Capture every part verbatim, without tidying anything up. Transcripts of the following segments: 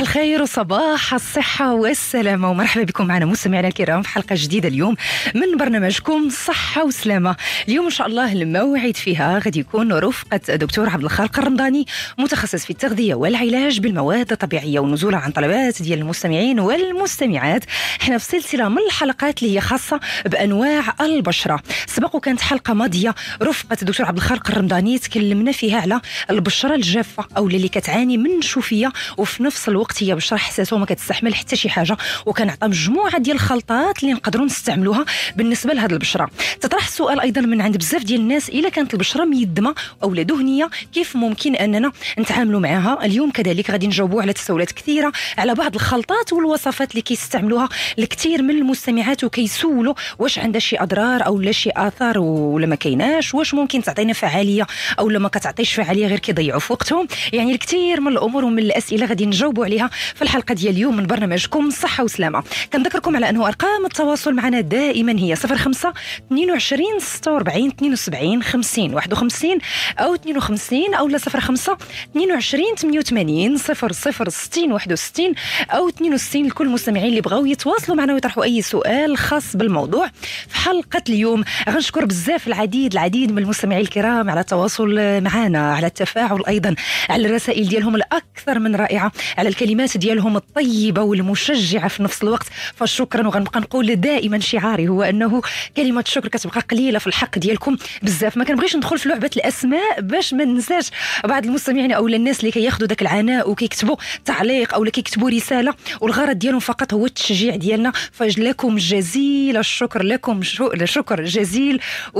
الخير وصباح الصحة والسلامة، ومرحبا بكم معنا مستمعينا الكرام في حلقة جديدة اليوم من برنامجكم صحة وسلامة. اليوم إن شاء الله الموعد فيها غادي يكون رفقة دكتور عبد الخالق الرمضاني، متخصص في التغذية والعلاج بالمواد الطبيعية، ونزولا عن طلبات ديال المستمعين والمستمعات. احنا في سلسلة من الحلقات اللي هي خاصة بأنواع البشرة. سبق وكانت حلقة ماضية رفقة الدكتور عبد الخالق الرمضاني تكلمنا فيها على البشرة الجافة أو اللي كتعاني من شوفية، وفي نفس الوقت هي بشرة حساسة وما كتستحمل حتى شي حاجة، وكان عطى مجموعة ديال الخلطات اللي نقدروا نستعملوها بالنسبة لهذه البشرة. تطرح السؤال أيضا من عند بزاف ديال الناس، إلا كانت البشرة ميدمة أو لا دهنية كيف ممكن أننا نتعاملوا معها؟ اليوم كذلك غادي نجاوبوا على تساؤلات كثيرة على بعض الخلطات والوصفات اللي كيستعملوها الكثير من المستمعات، وكيسولوا واش عندها شي أضرار أو لا شي آثار ولا ما كايناش، واش ممكن تعطينا فعالية أو لا ما كتعطيش فعالية غير كيضيعوا في وقتهم. يعني الكثير من الأمور ومن الأسئلة غادي نجاوبوا عليها في الحلقة ديال اليوم من برنامجكم صحة وسلامة. كنذكركم على أنه أرقام التواصل معنا دائما هي صفر خمسة اثنين وعشرين ستة وأربعين اثنين وسبعين خمسين واحد وخمسين أو اثنين وخمسين، أو لا صفر خمسة اثنين وعشرين ثمانية وثمانين صفر صفر ستين واحد وستين أو اثنين وستين. لكل المستمعين اللي بغاو يتواصلوا معنا ويطرحوا أي سؤال خاص بالموضوع في حلقة اليوم. غنشكر بزاف العديد العديد من المستمعين الكرام على التواصل معنا، على التفاعل أيضا، على الرسائل ديالهم الأكثر من رائعة، على الكلمات ديالهم الطيبة والمشجعة في نفس الوقت. فشكرا. وغنبقى نقول دائما شعاري هو أنه كلمة شكر كتبقى قليلة في الحق ديالكم بزاف. ما كنبغيش ندخل في لعبة الأسماء باش ما ننساش بعض المستمعين أو الناس اللي كياخذوا داك العناء وكيكتبوا تعليق أو كيكتبوا رسالة والغرض ديالهم فقط هو التشجيع ديالنا. فلكم جزيل الشكر، لكم شكر جزيل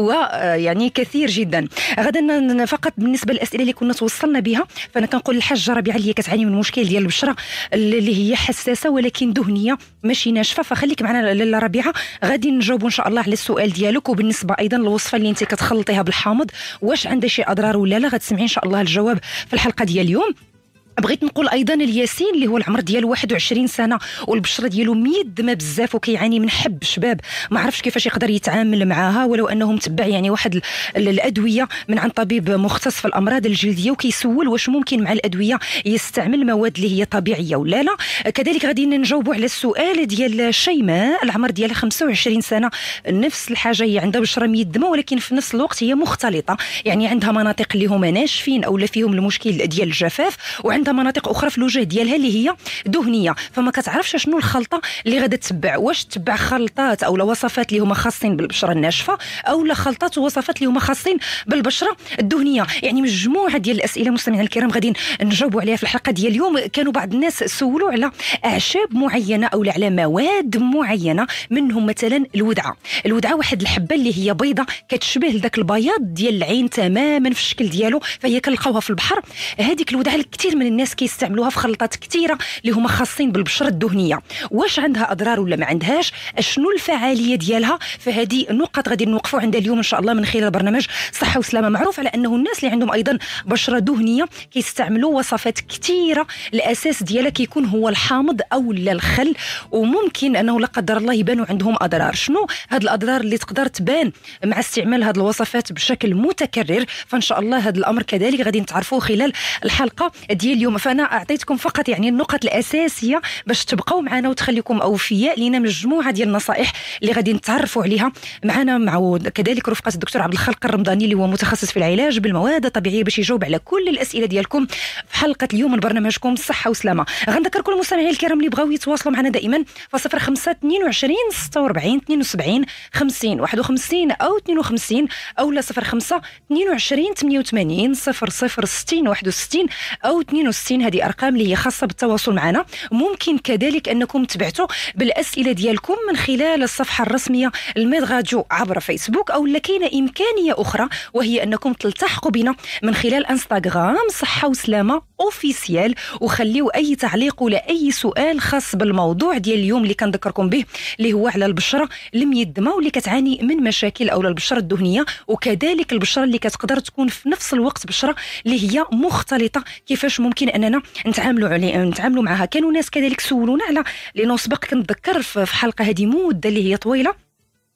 ويعني كثير جدا. غدا فقط بالنسبة للأسئلة اللي كنا توصلنا بها، فأنا كنقول الحاجة ربيعة اللي كتعاني من مشكل ديال البشرة اللي هي حساسة ولكن دهنية ماشي ناشفة، فخليك معنا لاله ربيعة، غادي نجاوب ان شاء الله على السؤال ديالك. وبالنسبه ايضا للوصفه اللي انت كتخلطيها بالحامض واش عندها شي اضرار ولا لا، غتسمعي ان شاء الله الجواب في الحلقه ديال اليوم. بغيت نقول ايضا الياسين اللي هو العمر ديالو واحد وعشرين سنه والبشره ديالو ميدمه بزاف وكيعاني من حب شباب، ما عرفش كيفاش يقدر يتعامل معاها، ولو انه متبع يعني واحد الادويه من عند طبيب مختص في الامراض الجلديه، وكيسول واش ممكن مع الادويه يستعمل مواد اللي هي طبيعيه ولا لا. كذلك غادي نجاوبوا على السؤال ديال شيماء، العمر ديالها خمسة وعشرين سنه، نفس الحاجه، هي عندها بشره ميدمه ولكن في نفس الوقت هي مختلطه، يعني عندها مناطق اللي هما ناشفين او لا فيهم المشكل ديال الجفاف، وعندها مناطق اخرى في الوجه ديالها اللي هي دهنيه، فما كتعرفش شنو الخلطه اللي غادا تتبع، واش تتبع خلطات او وصفات اللي هما خاصين بالبشره الناشفه او لا خلطات ووصفات اللي هما خاصين بالبشره الدهنيه. يعني مجموعه ديال الاسئله مستمعينا الكرام غادي نجاوبوا عليها في الحلقه ديال اليوم. كانوا بعض الناس سولوا على اعشاب معينه او على مواد معينه، منهم مثلا الودعه. الودعه واحد الحبه اللي هي بيضه كتشبه لذاك البياض ديال العين تماما في الشكل ديالو، فهي كنلقاوها في البحر. هذيك الودعه الكثير من الناس كيستعملوها في خلطات كثيره اللي هما خاصين بالبشره الدهنيه. واش عندها اضرار ولا ما عندهاش؟ شنو الفعاليه ديالها؟ فهذه نقط غادي نوقفوا عندها اليوم ان شاء الله من خلال برنامج صحه وسلامه. معروف على انه الناس اللي عندهم ايضا بشره دهنيه كيستعملوا وصفات كثيره الاساس ديالها كيكون هو الحامض او لا الخل، وممكن انه لا قدر الله يبانوا عندهم اضرار. شنو هاد الاضرار اللي تقدر تبان مع استعمال هاد الوصفات بشكل متكرر؟ فان شاء الله هذا الامر كذلك غادي نتعرفوه خلال الحلقه ديال اليوم. فانا اعطيتكم فقط يعني النقط الاساسيه باش تبقوا معنا وتخليكم اوفياء لينا مجموعه ديال النصائح اللي غادي نتعرفوا عليها معنا، مع كذلك رفقه الدكتور عبد الخالق الرمضاني اللي هو متخصص في العلاج بالمواد الطبيعيه، باش يجاوب على كل الاسئله ديالكم في حلقه اليوم من برنامجكم صحه وسلامه. غنذكركم المستمعين الكرام اللي بغاو يتواصلوا معنا دائما فصفر خمسة اثنين وعشرين ستة وأربعين اثنين وسبعين خمسين واحد وخمسين او اثنين وخمسين او لا صفر خمسة اثنين وعشرين ثمانية وثمانين صفر صفر ستين واحد وستين او اثنين وستين. هذه ارقام اللي هي خاصه بالتواصل معنا. ممكن كذلك انكم تبعتوا بالاسئله ديالكم من خلال الصفحه الرسميه الميد راديو عبر فيسبوك، او لكينا امكانيه اخرى وهي انكم تلتحقوا بنا من خلال انستغرام صحه وسلامه اوفيسيال، وخليوا اي تعليق ولا اي سؤال خاص بالموضوع ديال اليوم اللي كنذكركم به، اللي هو على البشره الميدمه واللي كتعاني من مشاكل او البشره الدهنيه، وكذلك البشره اللي كتقدر تكون في نفس الوقت بشره اللي هي مختلطه، كيفاش ممكن اننا نتعاملوا عليه نتعاملوا معها. كانوا ناس كذلك سولونا على، لانه سبق كنتذكر في حلقه هذه مده اللي هي طويله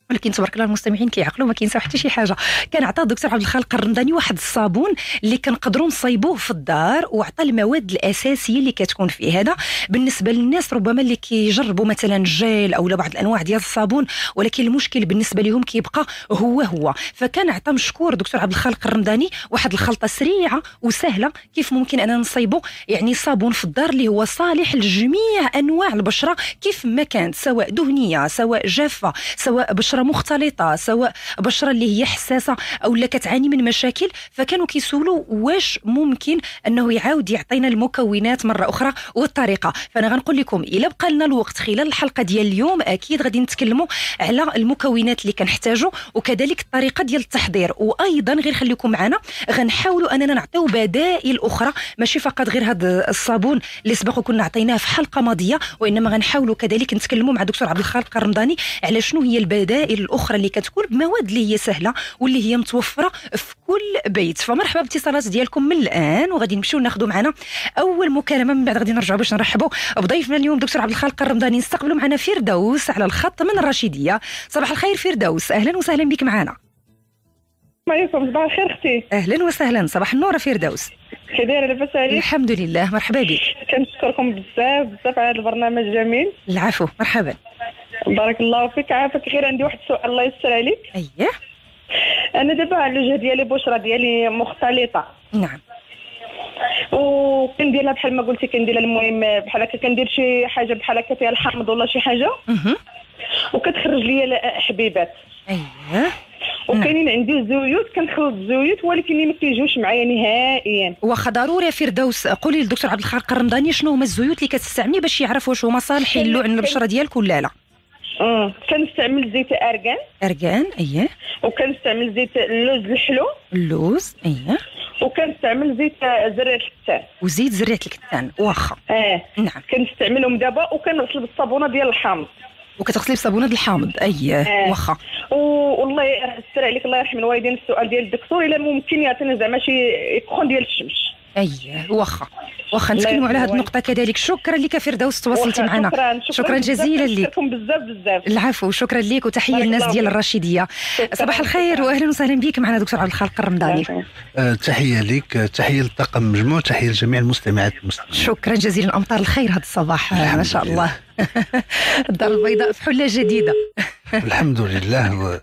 ولكن تبارك الله المستمعين كيعقلوا ما كينساو حتى شي حاجه. كان عطى الدكتور عبد الخالق الرمضاني واحد الصابون اللي كنقدروا نصايبوه في الدار، وعطى المواد الاساسيه اللي كتكون فيه. هذا بالنسبه للناس ربما اللي كيجربوا مثلا جيل او بعض الانواع ديال الصابون، ولكن المشكل بالنسبه لهم كيبقى هو هو. فكان عطى مشكور دكتور عبد الخالق الرمضاني واحد الخلطه سريعه وسهله كيف ممكن اننا نصايبوا يعني صابون في الدار اللي هو صالح لجميع انواع البشره كيف ما كانت، سواء دهنيه سواء جافه سواء بشره مختلطه سواء بشره اللي هي حساسه او لا كتعاني من مشاكل. فكانوا كيسولوا واش ممكن انه يعاود يعطينا المكونات مره اخرى والطريقه. فانا غنقول لكم الا بقى لنا الوقت خلال الحلقه ديال اليوم اكيد غادي نتكلموا على المكونات اللي كنحتاجوا وكذلك الطريقه ديال التحضير. وايضا غير خليكم معنا غنحاولوا اننا نعطيو بدائل اخرى، ماشي فقط غير هذا الصابون اللي سبق وكنا عطيناه في حلقه ماضيه، وانما غنحاولوا كذلك نتكلموا مع دكتور عبد الخالق الرمضاني على شنو هي البدائل الاخرى اللي كتكون بمواد اللي هي سهله واللي هي متوفره في كل بيت. فمرحبا باتصالات ديالكم من الان، وغادي نمشيو ناخذوا معنا اول مكالمه، من بعد غادي نرجعوا باش نرحبوا بضيفنا اليوم دكتور عبد الخالق الرمضاني. نستقبلوا معنا فردوس على الخط من الرشيديه. صباح الخير فردوس، اهلا وسهلا بك معنا. عليكم صباح الخير اختي. اهلا وسهلا، صباح النور فردوس. كي دايره لاباس عليك؟ الحمد لله، مرحبا بك. كنشكركم بزاف بزاف على هذا البرنامج الجميل. العفو، مرحبا. بارك الله فيك. عافاك، غير عندي واحد السؤال الله يسر عليك. اييه. انا دابا الوجه ديالي بشره ديالي مختلطه. نعم. وكنديرها بحال ما قلتي كنديرها المهم بحال هكا كندير شي حاجه بحال هكا فيها الحامض ولا شي حاجه اها وكتخرج لي حبيبات. اييه. وكاينين عندي الزيوت كنخلط الزيوت ولكن ما كيجيوش معايا نهائيا. واخا ضروري فردوس قولي للدكتور عبد الخالق الرمضاني شنو هما الزيوت اللي كتستعملي باش يعرف واش هما صالحين له عند البشره ديالك ولا لا. اه كنستعمل زيت ارغان. ارغان اييه. وكنستعمل زيت اللوز الحلو. اللوز اييه. وكنستعمل زيت زريعه الكتان. وزيت زريعه الكتان واخا. اه نعم. كنستعملهم دابا وكنغسل بالصابونه ديال الحامض. وكتغسلي بصابونه الحامض اييه. آه. واخا. والله يسر عليك الله يرحم الوالدين. السؤال ديال الدكتور الا ممكن يعطينا زعما شي كرون ديال الشمس. اييه واخا واخا نتكلموا على هذه النقطه كذلك. شكرا لك فردوس تواصلتي معنا. شكرا, شكرا, شكرا جزيلا لك. شكرا بزاف بزاف. العفو، شكرا لك وتحيه للناس ديال الرشيديه. صباح الخير واهلا وسهلا بك معنا دكتور عبد الخالق الرمضاني. أه تحيه لك، تحيه للطاقم المجموع، تحيه لجميع المستمعات والمستمعين. شكرا جزيلا. امطار الخير هذا الصباح ما شاء الله. الدار البيضاء في حله جديده. الحمد لله.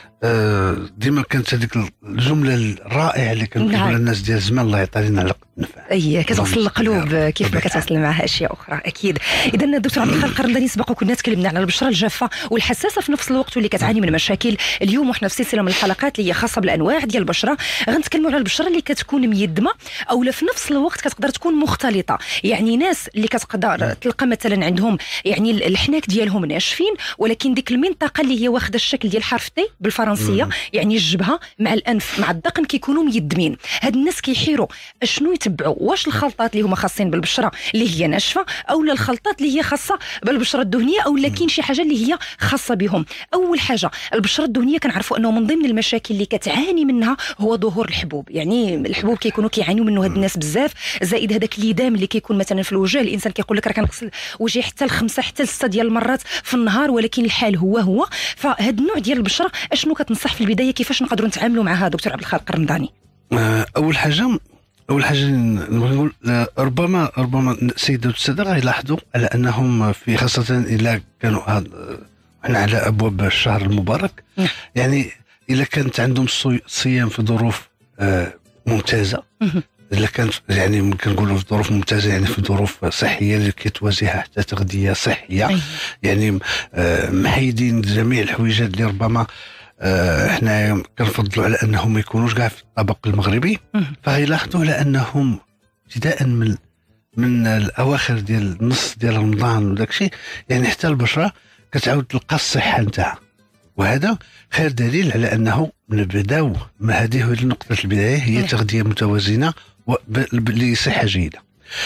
ديما كانت هذيك الجمله الرائعه اللي كنقولها نعم. الناس ديال زمان الله يعطي لنا على النفع. اي كتوصل للقلوب كيف ما كتوصل معها اشياء اخرى اكيد. اذا الدكتور عبد الخالق الرمضاني سبق وكنا تكلمنا على البشره الجافه والحساسه في نفس الوقت واللي كتعاني من مشاكل. اليوم وحنا في سلسله من الحلقات اللي هي خاصه بالانواع ديال البشره غنتكلموا على البشره اللي كتكون ميدمه او لا في نفس الوقت كتقدر تكون مختلطه. يعني ناس اللي كتقدر تلقى مثلا عندهم يعني الحناك ديالهم ناشفين ولكن ديك المنطقه اللي هي واخده الشكل ديال حرف تي بالفرنسيه يعني الجبهه مع الانف مع الذقن كيكونوا ميدمين. هاد الناس كيحيروا اشنو يتبعوا، واش الخلطات اللي هما خاصين بالبشره اللي هي ناشفه او لا الخلطات اللي هي خاصه بالبشره الدهنيه او لا كاين شي حاجه اللي هي خاصه بهم. اول حاجه البشره الدهنيه كنعرفوا انه من ضمن المشاكل اللي كتعاني منها هو ظهور الحبوب. يعني الحبوب كيكونوا كيعانيوا منه هاد الناس بزاف، زائد هذاك الليدام اللي كيكون مثلا في الوجه. الانسان كيقول لك راه كنغسل وجهي حتى لخمسه حتى لسته ديال المرات في النهار ولكن الحال هو هو. فهاد النوع ديال البشره اشنو كتنصح في البدايه كيفاش نقدروا نتعاملوا معها دكتور عبد الخالق الرمضاني؟ اول حاجه اول حاجه نقول ربما ربما السيدات والساده غيلاحظوا على انهم في خاصه الا كانوا احنا على ابواب الشهر المبارك يعني الا كانت عندهم الصيام في ظروف ممتازه الا كانت يعني ممكن نقولوا في ظروف ممتازه يعني في ظروف صحيه اللي كتوازيها حتى تغذيه صحيه يعني محيدين جميع الحويجات اللي ربما آه احنا كنفضلوا على انهم ما يكونوش كاع في الطبق المغربي. فغيلاحظوا على انهم ابتداء من من الاواخر ديال النص ديال رمضان وداك الشيء يعني حتى البشره كتعاود تلقى الصحه نتاعها. وهذا خير دليل على انه نبداو ما هذه هي نقطه البدايه هي تغذيه متوازنه لصحه جيده.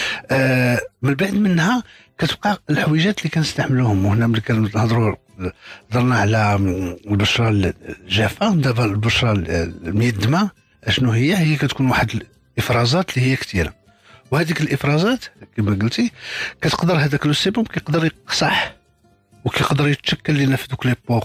آه من بعد منها كتبقى الحويجات اللي كنستعملوهم. وهنا ملي كنهضروا هضرنا على البشره الجافه. دابا البشره الميدمه اشنو هي؟ هي كتكون واحد الافرازات اللي هي كثيره، وهذيك الافرازات كما قلتي كتقدر هذاك لو سيبوم كيقدر يقصح وكيقدر يتشكل لنا في دوك لي بور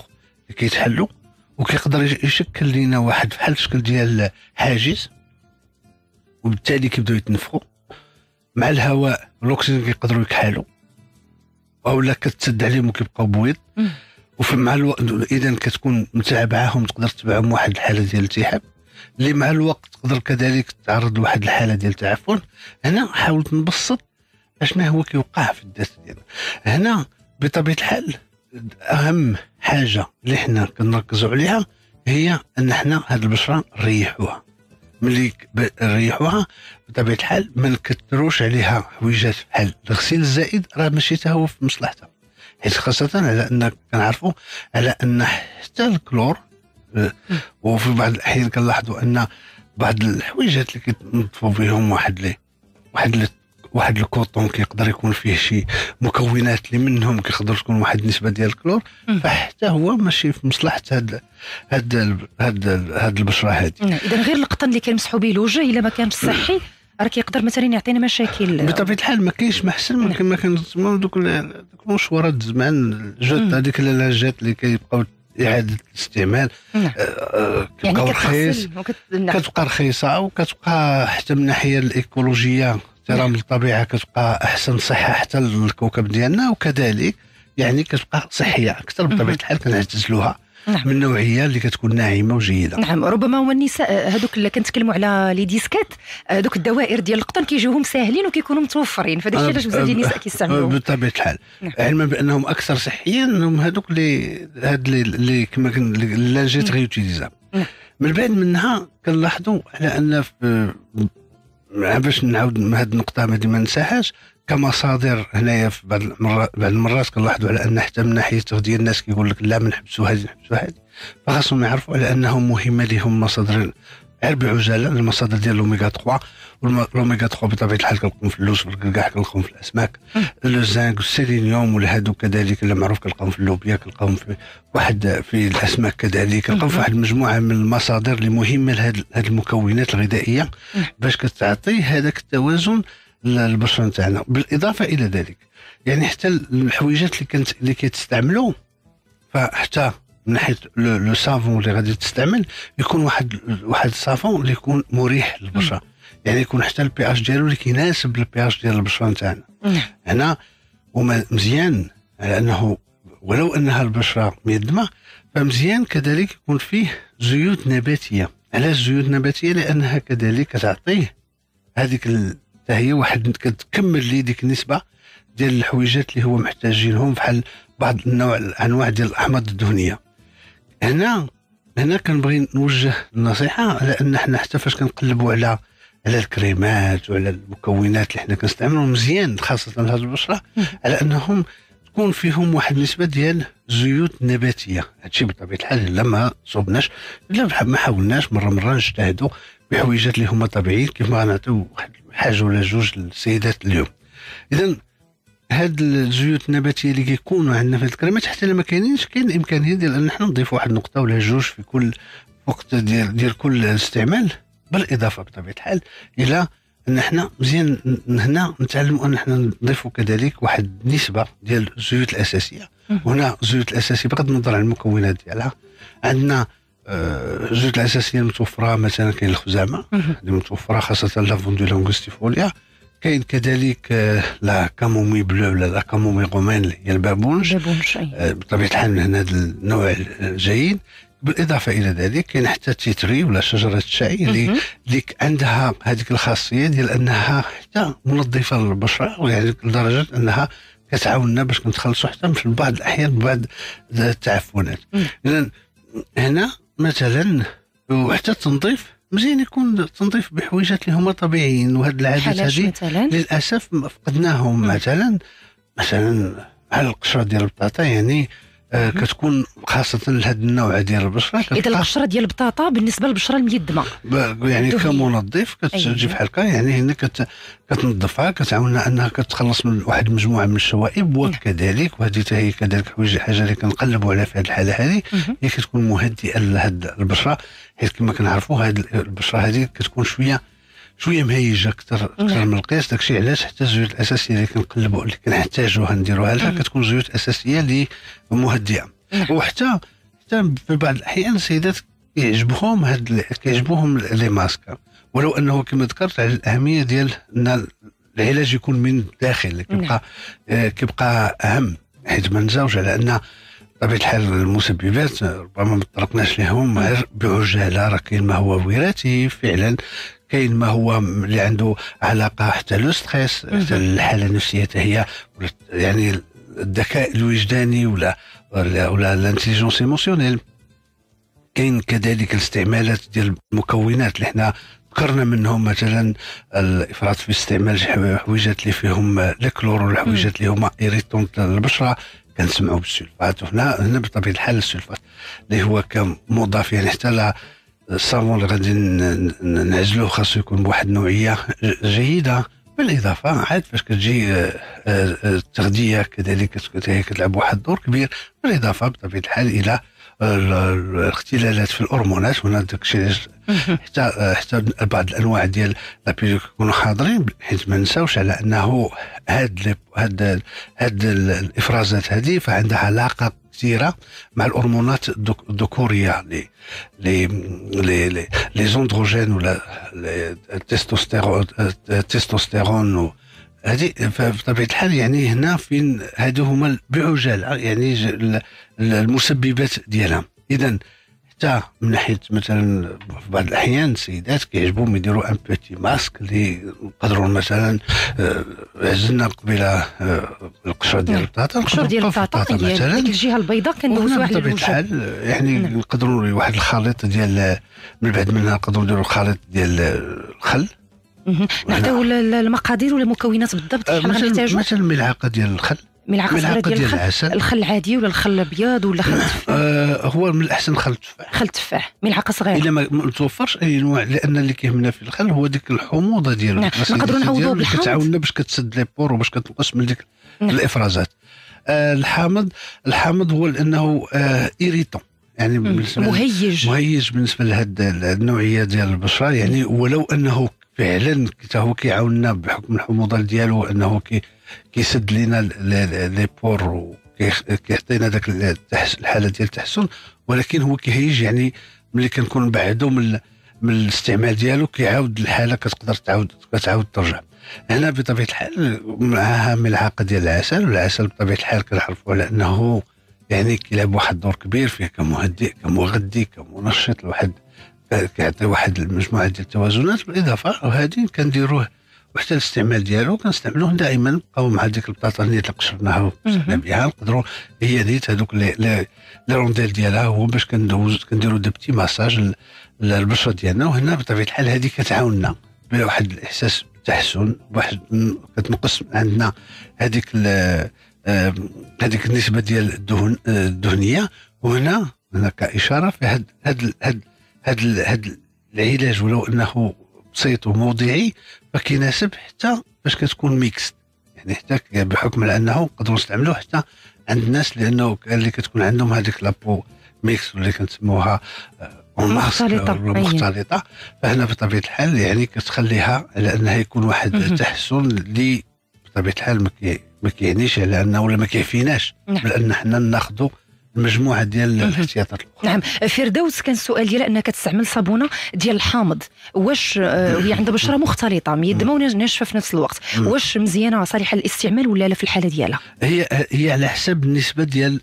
اللي كيتحلوا وكيقدر يشكل لنا واحد بحال الشكل ديال حاجز، وبالتالي كيبداو يتنفخوا مع الهواء، الاكسجين كيقدروا يكحلوا اولا كتسد عليهم وكيبقاو بويض. وفي مع الوقت اذا كتكون متابعاهم تقدر تتبعهم واحد الحاله ديال الالتهاب اللي مع الوقت تقدر كذلك تعرض لواحد الحاله ديال التعفن. هنا حاولت نبسط اشنا هو كيوقع في الذات ديالنا. هنا بطبيعه الحال اهم حاجه اللي حنا كنركزوا عليها هي ان حنا هاد البشره نريحوها. ملي نريحوها بطبيعه الحال ما نكثروش عليها حويجات بحال الغسيل الزائد، راه ماشي حتى هو في مصلحتها، حيت خاصه على ان كنعرفوا على ان حتى الكلور وفي بعض الاحيان كنلاحظوا ان بعض الحويجات اللي كيتنظفوا بهم واحد لي واحد لي واحد الكوطون كيقدر يكون فيه شي مكونات اللي منهم كيقدر تكون واحد النسبه ديال الكلور، فحتى هو ماشي في مصلحه هاد هاد هاد هاد البشره هذه. اذا غير القطن اللي كنمسحوا به الوجه الا ما كانش صحي راه كيقدر مثلا يعطينا مشاكل. بطبيعه الحال ما كاينش ما احسن من كما كنسموا دوك المشورات زمان الجات هذيك اللاجات اللي كيبقاو اعاده الاستعمال كيبقاو رخيص، كتبقى رخيصه وكتبقى حتى من الناحيه الايكولوجيه احترام الطبيعه كتبقى احسن صحه حتى للكوكب ديالنا، وكذلك يعني كتبقى صحيه اكثر. بطبيعه الحال كنعتزلوها نعم. من النوعيه اللي كتكون ناعمه وجيده. نعم. ربما هو النساء هذوك اللي كنتكلموا على لي ديسكات هذوك الدوائر ديال القطن كيجيوهم ساهلين وكيكونوا متوفرين، فداك الشيء علاش بزاف ديال النساء كيستعملوهم بطبيعه الحال نعم. علما بانهم اكثر صحيا انهم هذوك اللي هاد اللي كما لاجيت ريوتيليزابل. من بعد منها كنلاحظوا على ان باش نعاود هذه النقطه هذه ما ننساهاش كمصادر هنايا في بعض المرات بعض المرات كنلاحظوا على ان حتى من ناحيه تغذيه الناس كيقول لك لا ما نحبسوا هذه نحبسوا هذه، فخاصهم يعرفوا على انهم مهمه لهم مصادر غير بعجاله المصادر ديال الاوميغا ثلاثة. والاوميغا ثلاثة بطبيعه الحال كنلقاو في اللوز كاع كنلقاوهم في الاسماك، الزنك والسيلينيوم وهادو كذلك اللي معروف كنلقاوهم في اللوبيا، كنلقاوهم في واحد في الاسماك كذلك، كنلقاو في واحد المجموعه من المصادر اللي مهمه لهاد المكونات الغذائيه باش كتعطي هذاك التوازن للبشره نتاعنا. بالاضافه الى ذلك يعني حتى الحويجات اللي كانت اللي كيتستعملوا فحتى من ناحيه لو سافون اللي غادي تستعمل يكون واحد واحد الصافون اللي يكون مريح للبشره، يعني يكون حتى البي اش ديالو اللي كيناسب البي اش ديال البشره نتاعنا هنا. ومزيان على انه ولو انها البشره ميدمه فمزيان كذلك يكون فيه زيوت نباتيه. علاش زيوت نباتيه؟ لانها كذلك تعطيه هذيك هي واحد كتكمل لي ديك النسبه ديال الحويجات اللي هو محتاجينهم بحال بعض النوع الانواع ديال الاحماض الدهنيه. هنا هنا كنبغي نوجه النصيحه على ان حنا حتى فاش كنقلبوا على على الكريمات وعلى المكونات اللي حنا كنستعملوا مزيان خاصه لهذه البشره على انهم تكون فيهم واحد النسبه ديال زيوت نباتيه. هادشي بطبيعه الحال لما صوبناش لا ما حاولناش مره مره نجتهدوا بحويجات اللي هما طبيعيين كيف ما غنعطيو واحد حاجه ولا جوج للسيدات اليوم. اذا هاد الزيوت النباتيه اللي كيكونوا عندنا في الكريمات حتى لما كاينينش كاين الامكانيه ديال ان حنا نضيفوا واحد النقطه ولا جوج في كل وقت ديال ديال كل استعمال، بالاضافه بطبيعه الحال الى ان حنا مزيان هنا نتعلموا ان حنا نضيفوا كذلك واحد النسبه ديال الزيوت الاساسيه. وهنا الزيوت الاساسيه بغض النظر عن المكونات ديالها عندنا الزيوت الاساسيه المتوفره مثلا كاين الخزامه اللي متوفره خاصه لافون دو لونغستيفوليا، كاين كذلك لا كامومي بلو ولا لا كامومي رومان اللي هي البابونج بطبيعه الحال من هذا النوع الجيد. بالاضافه الى ذلك كاين حتى التيتري ولا شجره الشاي اللي اللي عندها هذيك الخاصيه ديال انها حتى منظفه للبشره، ويعني لدرجه انها كتعاوننا باش نتخلصوا حتى في بعض الاحيان ببعض التعفنات. اذا هنا مثلا وحتى التنظيف مزيان يكون التنظيف بحويجات اللي هما طبيعيين، وهاد العادات هذه للاسف فقدناهم. مثلا مثلا على القشره ديال البطاطا يعني آه كتكون خاصه لهذا النوع ديال البشره. اذا القشره ديال البطاطا بالنسبه للبشره الميدمه يعني كمنظف كتجي بحال هكا يعني هنا كت كتنظفها كتعاوننا انها كتخلص من واحد المجموعه من الشوائب، وكذلك وهذه هي كذلك حاجه اللي كنقلبوا عليها في هذه الحاله هذه هي كتكون مهدئه لهذه البشره، حيت كما كنعرفوا هذه البشره هذه كتكون شويه شويه مهيجه اكثر اكثر من القياس. داكشي علاش حتى الزيوت الاساسيه اللي كنقلبوا اللي كنحتاجوها نديروها لها كتكون زيوت اساسيه اللي مهدئه. وحتى حتى في بعض الاحيان السيدات كيعجبهم هاد كيعجبوهم لي ماسك، ولو انه كما ذكرت على الاهميه ديال ان العلاج يكون من الداخل كيبقى آه كيبقى اهم، حيت ما نساوش على ان بطبيعه الحال المسببات ربما ما طرقناش لهم غير بعجاله. راه كاين ما هو وراثي فعلا، كاين ما هو اللي عنده علاقه حتى لو ستريس، حتى الحاله النفسيه هي يعني الذكاء الوجداني ولا ولا, ولا الانتيليجونس ايموسيونيل. كاين كذلك الاستعمالات ديال المكونات اللي حنا ذكرنا منهم، مثلا الافراط في استعمال حويجات اللي فيهم الكلور ولا حويجات اللي هما ايريتونت للبشره. كنسمعوا بالسلفات، وهنا هنا بطبيعه الحال السلفات اللي هو كمضاف يعني حتى الصابون اللي غادي نعزلوه خاصو يكون بواحد النوعيه جيده. بالاضافه عاد فاش كتجي التغذيه كذلك كتلعب واحد الدور كبير، بالاضافه بطبيعه الحال الى الاختلالات في الهرمونات. هنا داكشي حتى حتى بعض الانواع ديال لابيل يكونوا حاضرين، حيت ما نساوش على انه هاد هاد هاد الافرازات هذه فعندها علاقه كثيره مع الهرمونات الذكوريه لي لي لي لي زوندروجين ولا التستوستيرون التستوستيرون هذه. فبطبيعه الحال يعني هنا فين هادو هما بعجاله يعني المسببات ديالها. اذا حتى من ناحيه مثلا في بعض الاحيان السيدات كيعجبهم يديروا ان بوتي ماسك اللي نقدروا مثلا عزلنا قبيله القشره ديال البطاطا، القشره ديال البطاطا مثلا ديك الجهه البيضاء كندوزوها على بطبيعه الحال يعني نقدروا واحد الخليط ديال من بعد منها نقدروا نديروا الخليط ديال الخل. نعطيو المقادير ولا المكونات بالضبط شحال غنحتاجو؟ مثلا ملعقه ديال الخل، ملعقه صغيره ديال الخل. العسل. الخل العادي ولا الخل الابيض ولا خل التفاح؟ آه هو من الاحسن خل التفاح. خل التفاح ملعقه صغيره. الا ما توفرش اي نوع، لان اللي كيهمنا في الخل هو ديك الحموضه ديالو. نعم. نقدروا نعوضوه بالحامض، كتعاوننا باش كتسد لي بور وباش كتنقص من ديك نعم. الافرازات. آه الحامض الحامض هو لانه آه ايريتون، يعني مهيج مهيج بالنسبه لهاد النوعيه ديال البشره. يعني ولو انه فعلا حتى هو كيعاوننا بحكم الحموضه ديالو انه كي كيسد لينا لي بور وكيعطينا داك الحاله ديال التحسن، ولكن هو كيهيج يعني ملي كنكون بعدو من من الاستعمال ديالو كيعاود الحاله كتقدر تعاود كتعاود ترجع. هنا بطبيعه الحال معها ملعقه ديال العسل، والعسل بطبيعه الحال كنعرفوا على انه يعني كيلعب واحد الدور كبير فيه كمهدئ كمغذي كمنشط، لواحد كيعطي واحد المجموعه ديال التوازنات. بالاضافه وهذه كنديروه وحتى الاستعمال ديالو كنستعملوه دائما نبقاو مع ديك البطاطا اللي قشرناها ومسحنا بها، نقدروا هي نيت هذوك لي لي رونديل ديالها هو باش كندوز كنديروا دو بتي ماساج للبشره ديالنا. وهنا بطبيعه الحال هذه كتعاوننا بواحد الاحساس بالتحسن، واحد كتنقص عندنا هذيك هذيك النسبه ديال الدهن الدهنيه. وهنا هنا كاشاره في هاد هاد هاد هاد هاد العلاج ولو انه بسيط وموضعي فكيناسب حتى باش كتكون ميكس، يعني حتى بحكم على انه نقدروا نستعملوه حتى عند الناس لانه اللي كتكون عندهم هذيك لابو ميكس اللي كنسموها مختلطه مختلطه. فهنا بطبيعه الحال يعني كتخليها على انها يكون واحد التحسن اللي بطبيعه الحال ما كيعنيش على انه ولا ما كيفيناش، بل ان حنا ناخذوا مجموعه ديال الاحتياطات الاخرى. نعم. فردوس كان السؤال ديالها انها كتستعمل صابونه ديال الحامض، واش هي عندها بشره مختلطه ميدمه وناشفه في نفس الوقت، واش مزيانه صالحه للاستعمال ولا لا في الحاله ديالها؟ هي هي على حسب النسبه ديال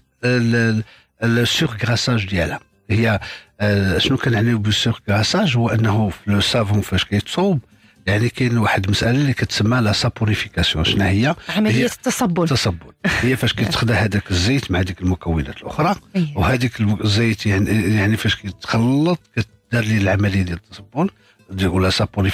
السور غراساج ديالها. هي شنو كنعنيو بالسور غراساج؟ هو انه في لو سافون فاش كيتصوب يعني كاين واحد المساله اللي كتسمى لا سابوريفيكاسيون. شنو هي؟ عمليه التصبن. التصبن هي فاش كيتخدى هذاك الزيت مع ديك المكونات الاخرى، وهذيك الزيت يعني يعني فاش كيتخلط كدار لي العمليه ديال التصبن ولا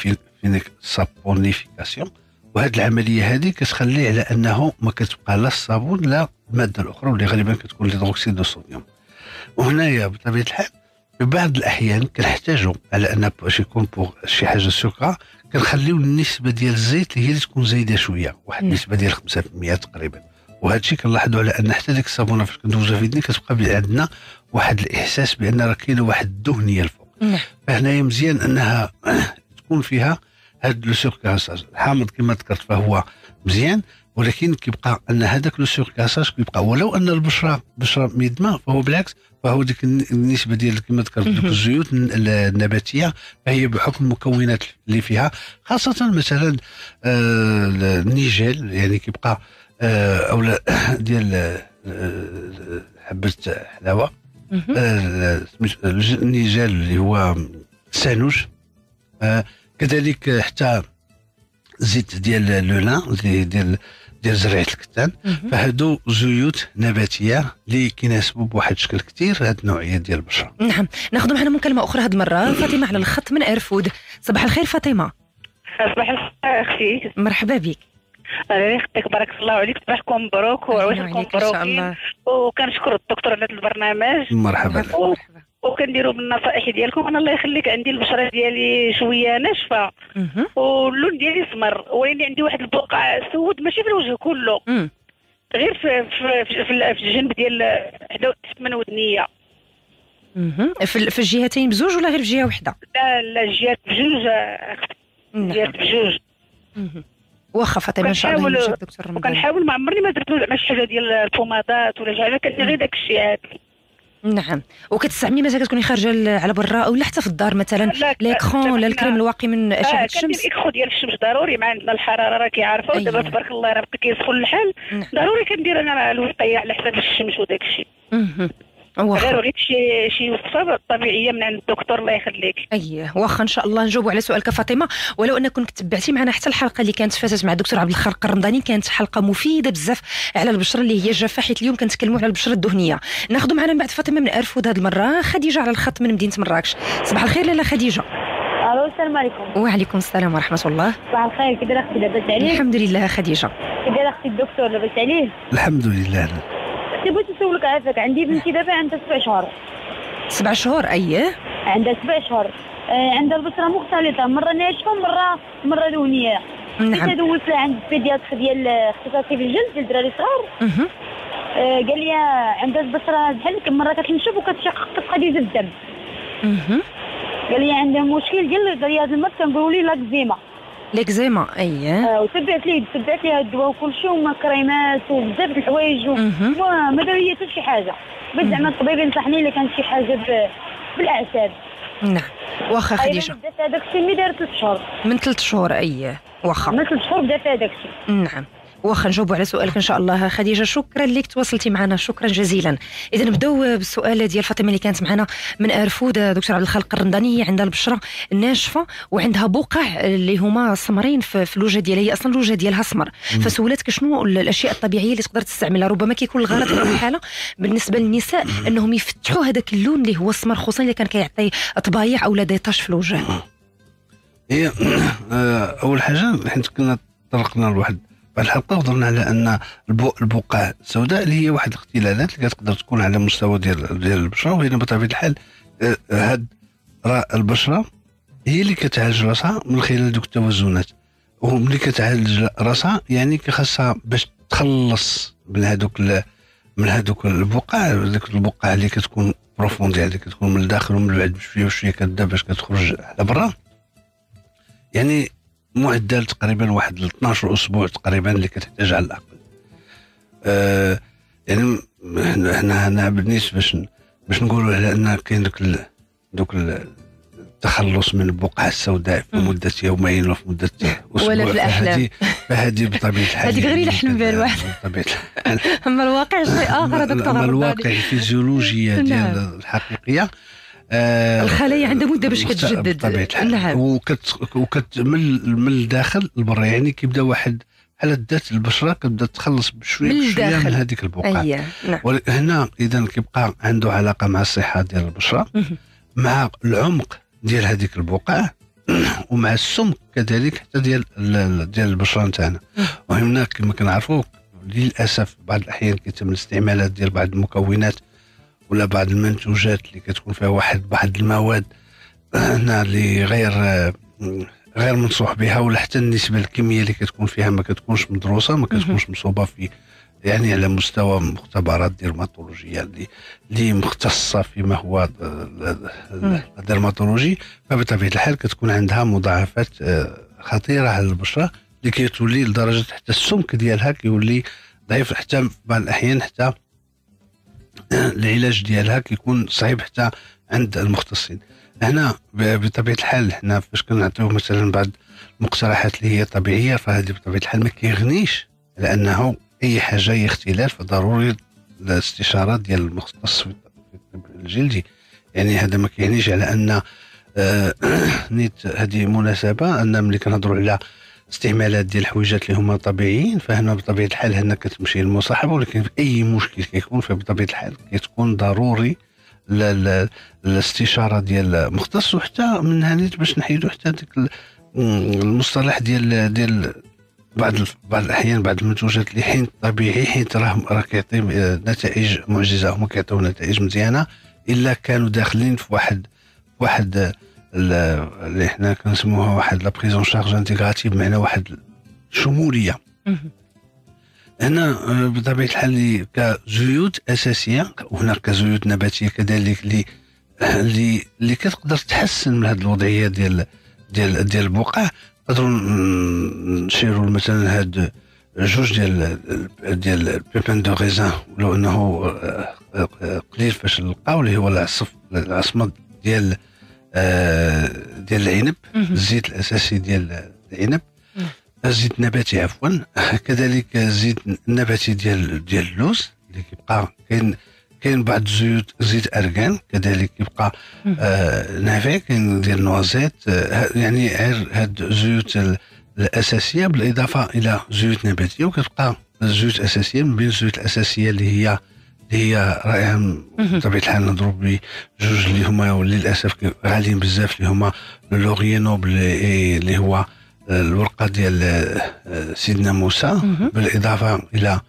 سابونيفيكاسيون. وهذه العمليه هذه كتخلي على انه ما كتبقى لا الصابون لا الماده الاخرى اللي غالبا كتكون ليدروكسيد دو صوديوم. وهنايا بطبيعه الحال في بعض الاحيان كنحتاجوا على ان باش يكون بوغ شي حاجه سكر كنخليو النسبه ديال الزيت اللي هي اللي تكون زايده شويه، واحد النسبه ديال خمسة بالمئة تقريبا. وهذا الشيء كنلاحظوا على ان حتى ديك الصابونه فاش كندوزها في يدنا كتبقى عندنا واحد الاحساس بان راه كاينه واحد الدهنيه الفوق. فهنايا مزيان انها تكون فيها هاد لو سوركاساج. الحامض كما ذكرت فهو مزيان، ولكن كيبقى ان هذاك لو سوركاساج كيبقى، ولو ان البشره بشره ميدمه فهو بالعكس، فهو ديك النسبه ديال كما ذكرت دوك الزيوت النباتيه فهي بحكم المكونات اللي فيها، خاصه مثلا آه النيجيل يعني كيبقى آه اولا ديال آه حبه حلاوه، آه النيجيل اللي هو سانوش، آه كذلك حتى زيت ديال لولان ديال ديال زريعه الكتان، فهادو زيوت نباتيه اللي كيناسبوا بواحد الشكل كثير هاد النوعيه ديال البشره. نعم، ناخذ معنا مكالمه اخرى هاد المره. فاطمه على الخط من ارفود. صباح الخير فاطمه. صباح الخير اختي. مرحبا بك. الله يخليك، بارك الله عليك، صباحكم مبروك وعواشركم مبروكين، وكنشكر الدكتور على هذا البرنامج. مرحبا. وكنديروا بالنصائح ديالكم. انا الله يخليك عندي البشره ديالي شويه ناشفه واللون ديالي اسمر، ولكن عندي واحد البقع سود ماشي في الوجه كله، مم. غير في في في, في الجنب ديال حدا من ودنيه. في في الجهتين بزوج ولا غير في جهه واحده؟ لا لا، الجهات بجوج، الجهات بجوج. واخا فاطمه ان شاء الله يمشي الدكتور رمضان. وكنحاول، ما عمرني ما درت زعما شي حاجه ديال البومادات ولا شي حاجه، كندير غير داك الشيء هذا. نعم. وكتستعملي مثلا كتكوني خارجه على برا او حتى في الدار مثلا ليكرون ولا الكريم الواقي من اشعه آه الشمس؟ كندير الاكرو ديال الشمس ضروري، مع عندنا الحراره راه كيعرفوا. أيه. دابا تبارك الله راه بقى كيسخن الحال. نعم. ضروري كندير انا الوقايه على حساب الشمس وداك الشيء. غير بغيت شي شي وصفه طبيعيه من عند الدكتور الله يخليك. اييه واخا ان شاء الله نجاوبوا على سؤالك فاطمه. ولو انكم تبعتي معنا حتى الحلقه اللي كانت فاتت مع الدكتور عبد الخالق الرمضاني، كانت حلقه مفيده بزاف على البشره اللي هي الجافه، حيت اليوم كنتكلموا على البشره الدهنيه. ناخذوا معنا من بعد فاطمه من ارفود هذه المره خديجه على الخط من مدينه مراكش. صباح الخير لاله خديجه. الو السلام عليكم. وعليكم السلام ورحمه الله. صباح الخير، كي دايره اختي؟ لاباس عليك؟ الحمد لله خديجه. كي دايره اختي الدكتور؟ لاباس عليه؟ الحمد لله. بغيت نسولك عافاك، عندي بنتي دابا عندها سبع شهور. سبع شهور اييه؟ عندها سبع شهور. آه عندها البشره مختلطه، مره ناشفه مره مره لونيه. نعم. كنت دوزت عند البيدياتر ديال اختصاصي في الجلد ديال الدراري صغار. آه قال لي عندها البشره بحال مره كتنشف وكتشقق كتبقى ديزل الدم. اها. قال لي عندها مشكل ديال قال لي هذا المرض كنقولوا ليه لاكزيما. ليكزيما اييه. آه وتبعت ليه تبعت ليه الدواء وكل شيء وما كريمات وبزاف د الحوايج وما دار لي حتى شي حاجه. بس زعما الطبيب ينصحني الا كانت شي حاجه بالاعصاب. نعم واخا خديجه. بدات هذاك الشيء ملي دار ثلاث شهور. من ثلاث شهور اييه واخا. من ثلاث شهور بدات هذاك الشيء. نعم واخا نجاوبوا على سؤالك ان شاء الله خديجه. شكرا لك تواصلتي معنا، شكرا جزيلا. اذا نبداو بالسؤال ديال فاطمه اللي كانت معنا من ارفود. دكتور عبد الخالق الرمضاني هي عندها البشره ناشفه وعندها بقع اللي هما سمرين في, في الوجه ديالها، هي اصلا الوجه ديالها اسمر. فسولتك شنو الاشياء الطبيعيه اللي تقدر تستعملها؟ ربما كيكون الغرض في هذه الحاله بالنسبه للنساء انهم يفتحوا هذاك اللون اللي هو السمر، خصوصا اذا كان كيعطي طبايع او لا ديطاش في الوجه. هي اول حاجه حيت كنا طرقنا لواحد الحلقه وضرنا على ان البقع السوداء اللي هي واحد الاختلالات اللي كتقدر تكون على مستوى ديال ديال البشره، وهنا بطبيعه الحال هاد البشره هي اللي كتعالج راسها من خلال دوك التوازنات. وملي كتعالج راسها يعني خاصها باش تخلص من هذوك من هذوك البقع، ديك البقع اللي كتكون بروفوند اللي كتكون من الداخل ومن بعد بشويه بشويه كتبدا باش كتخرج على برا. يعني معدل تقريبا واحد اثناش اسبوع تقريبا اللي كتحتاج على الاقل. آه يعني هنا هنا بالنسبه باش باش نقولوا على ان كاين دوك دوك التخلص من البقعه السوداء في مده يومين وفي مده اسبوع ولا في الاحلام. فهذه بطبيعه الحال هذيك غير الحلم ديال الواحد. بطبيعه الحال. اما الواقع شيء اخر. دكتور اما الواقع الفيزيولوجيه ديال الحقيقيه آه الخلايا عندها مده باش كتجدد. بطبيعه الحال. وكت وكت من من الداخل لبرا، يعني كيبدا واحد بحال الذات البشره كتبدا تخلص بشويه بشويه من هذيك البقعه. أيه. نعم. وهنا اذا كيبقى عنده علاقه مع الصحه ديال البشره، مع العمق ديال هذيك البقعه ومع السمك كذلك حتى ديال ديال البشره نتاعنا. وهنا كما كنعرفوا للاسف بعض الاحيان كيتم الاستعمالات ديال بعض المكونات ولا بعض المنتوجات اللي كتكون فيها واحد بعض المواد هنا اللي غير غير منصوح بها، ولا حتى النسبه الكميه اللي كتكون فيها ما كتكونش مدروسه، ما كتكونش مصوبه في يعني على مستوى مختبرات ديرماتولوجيه اللي اللي مختصه فيما هو الديرماتولوجي. فبطبيعه الحال كتكون عندها مضاعفات خطيره على البشره اللي كيتولي لدرجه حتى السمك ديالها كيولي ضعيف، حتى في بعض الاحيان حتى العلاج ديالها كيكون صعيب حتى عند المختصين. هنا بطبيعه الحال حنا فاش كنعطيو مثلا بعض المقترحات اللي هي طبيعيه، فهذه بطبيعه الحال ما كيغنيش على انه اي حاجه هي اختلال، فضروري الاستشاره ديال المختص في الطب الجلدي. يعني هذا ما كيعنيش على ان آه نيت هذه مناسبه ان ملي كنهضروا على استعمالات ديال الحويجات اللي هما طبيعيين، فهنا بطبيعه الحال هنا كتمشي للمصاحبه، ولكن في اي مشكل كيكون فبطبيعه الحال كتكون ضروري الاستشاره ديال المختص. وحتى من هنا باش نحيدوا حتى ديك المصطلح ديال ديال بعض بعض الاحيان بعض المنتوجات اللي حين طبيعي حيت راه راه كيعطي نتائج معجزه، هما كيعطيو نتائج مزيانه الا كانوا داخلين في واحد واحد اللي حنا كنسموها واحد لا بريزون شارج انتيغراتيف، بمعنى واحد شموليه. هنا بطبيعه الحال كزيوت اساسيه، وهناك كزيوت نباتيه كذلك اللي اللي اللي كتقدر تحسن من هذه الوضعيه ديال ديال ديال البقع. نقدروا نشيروا مثلا هاد جوج ديال ديال البيبان دو ريزان، ولو انه قليل فاش نلقاو، اللي هو العصف العصمه ديال ديال العنب، الزيت الاساسي ديال العنب، الزيت النباتي عفوا، كذلك الزيت النباتي ديال ديال اللوز اللي كيبقى كاين كاين بعض الزيوت، زيت ارغان كذلك كيبقى آه نافع، كاين ديال النوازيت، آه يعني غير هاد الزيوت الاساسيه بالاضافه الى زيوت نباتيه. وكتبقى الزيوت الاساسيه من بين الزيوت الاساسيه اللي هي اللي هي رائعه بطبيعه الحال. نضرب بجوج اللي هما للاسف غاليين بزاف، اللي هما لوريي نوبل اللي هو الورقه ديال سيدنا موسى، بالاضافه الى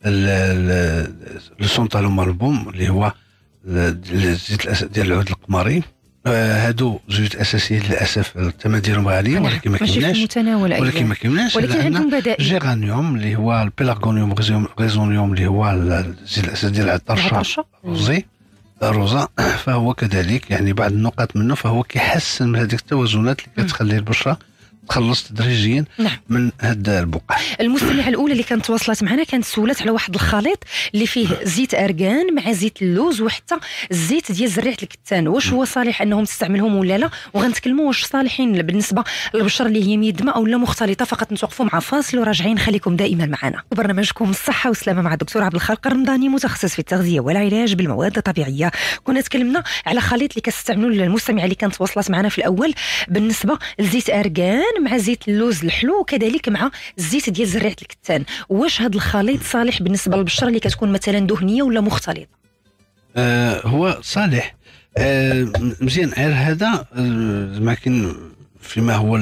السونتالوم البوم اللي هو الزيت ديال العود القمري. هادو زيوت اساسيين للاسف الثمن ديالهم غالي، ولكن ما كايناش ولكن ما كايناش ولكن عندهم بدائل. جيرانيوم اللي هو البيلاغونيوم غيزونيوم اللي هو الزيت الاساسي ديال العطرشه روزي روزا، فهو كذلك يعني بعض النقاط منه، فهو كيحسن من هذيك التوازنات اللي كتخلي البشره تخلص تدريجيا نعم. من هذا البقع. المستمعه الاولى اللي كانت تواصلت معنا كانت سولات على واحد الخليط اللي فيه زيت ارغان مع زيت اللوز وحتى الزيت ديال زريعه الكتان، واش هو صالح انهم تستعملهم ولا لا؟ وغنتكلموا واش صالحين بالنسبه للبشره اللي هي ميدمه او لا مختلطه فقط. نتوقفوا مع فاصل وراجعين، خليكم دائما معنا. برنامجكم الصحه والسلامه مع الدكتور عبد الخالق الرمضاني، متخصص في التغذيه والعلاج بالمواد الطبيعيه. كنا تكلمنا على خليط اللي كتستعملوا للمستمعه اللي كانت تواصلت معنا في الاول بالنسبه لزيت ارغان مع زيت اللوز الحلو وكذلك مع الزيت ديال زريعه الكتان. واش هذا الخليط صالح بالنسبه للبشره اللي كتكون مثلا دهنيه ولا مختلطه؟ آه هو صالح آه مزيان. غير هذا آه ما كاين فيما هو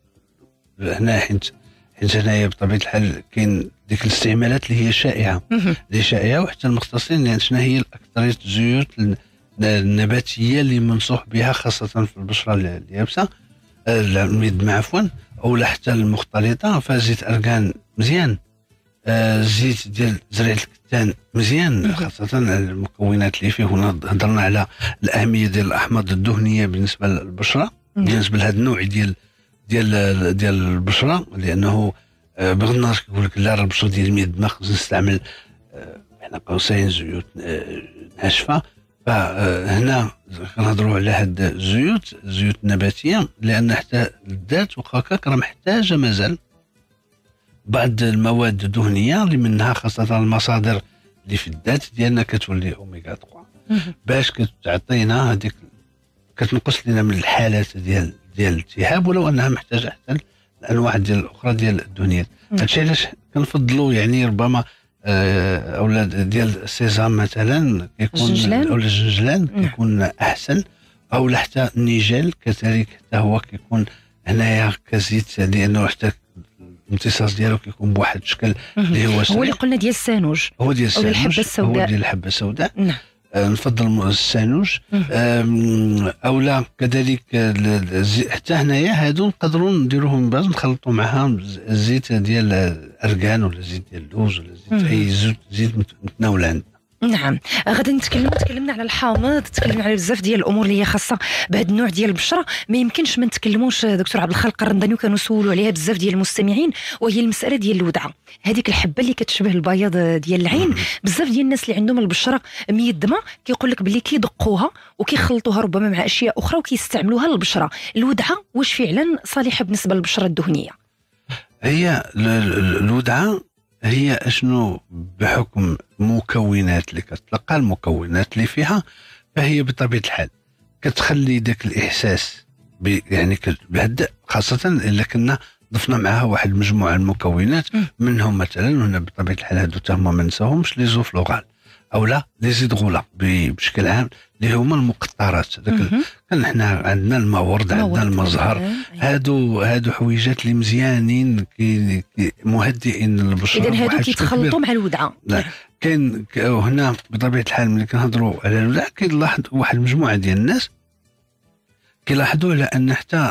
هنا، حيت حيت هنايا بطبيعه الحال كاين ديك الاستعمالات اللي هي شائعه اللي شائعه وحتى المختصين يعني شنو هي اكثريه الزيوت النباتيه اللي منصوح بها خاصه في البشره اليابسه الميدمه عفوا او حتى المختلطه. فزيت ارغان مزيان، آه زيت ديال زريعه الكتان مزيان، خاصه المكونات اللي فيه. هنا هضرنا على الاهميه ديال الاحماض الدهنيه بالنسبه للبشره، بالنسبه لهذا النوع ديال ديال ديال البشره، لانه آه بغض النظر كيقول لك لا البشره ديال الميدمه خصنا نستعمل آه بين قوسين زيوت آه ناشفه. فهنا كنهضروا على هاد الزيوت الزيوت النباتيه، لان حتى الذات وخاكاك راه محتاجه مازال بعض المواد الدهنيه اللي منها خاصه المصادر اللي في الذات ديالنا كتولي اوميغا ثلاثة باش كتعطينا هذيك كتنقص لنا من الحالات ديال ديال الالتهاب، ولو انها محتاجه حتى الانواع ديال الاخرى ديال الدهنيات. هادشي علاش كنفضلوا يعني ربما اولا ديال السيزام مثلا كيكون او الجنجلان كيكون احسن، او حتى النيجل كذلك حتى هو كيكون هنايا كزيت، لانه حتى الامتصاص ديالو كيكون بواحد الشكل اللي هو هو اللي قلنا ديال السانوج، هو ديال السانوج، الحبه السوداء، هو ديال الحبه السوداء. نعم. نفضل السانوج او لا كذلك حتى هنايا هادو نقدروا نديروهم باش نخلطوا معها الزيت ديال الارغان ولا زيت ديال اللوز ولا زيت اي زيت زيت متناول عندنا. نعم. غادي نتكلم تكلمنا على الحامض، تكلمنا على بزاف ديال الامور اللي هي خاصه بهذا النوع ديال البشره. ما يمكنش ما نتكلموش دكتور عبد الخالق الرمضاني، وكانوا سولوا عليها بزاف ديال المستمعين، وهي المساله ديال الودعه، هذيك الحبه اللي كتشبه البياض ديال العين. بزاف ديال الناس اللي عندهم البشره ميدمه كيقول لك باللي كيدقوها وكيخلطوها ربما مع اشياء اخرى وكيستعملوها للبشره. الودعه واش فعلا صالحه بالنسبه للبشره الدهنيه؟ هي الودعه هي اشنو بحكم مكونات اللي كتلقى، المكونات اللي فيها، فهي بطبيعه الحال كتخلي داك الاحساس يعني كتبهدأ، خاصه الا كنا ضفنا معها واحد المجموعه المكونات منهم مثلا، هنا بطبيعه الحال هادو تما ما ننساهمش لي زوفلوغال او لا لي زيدغولا بشكل عام اللي هما المقطرات. داك كان حنا عندنا المورد، عندنا المزهر، هادو هادو حويجات اللي مزيانين كي مهدئين للبشره. اذا هادو كيتخلطوا مع الودعه. كاين هنا بطبيعه الحال ملي كنهضروا على الودعه كيلاحظ واحد المجموعه ديال الناس كيلاحظوا على ان حتى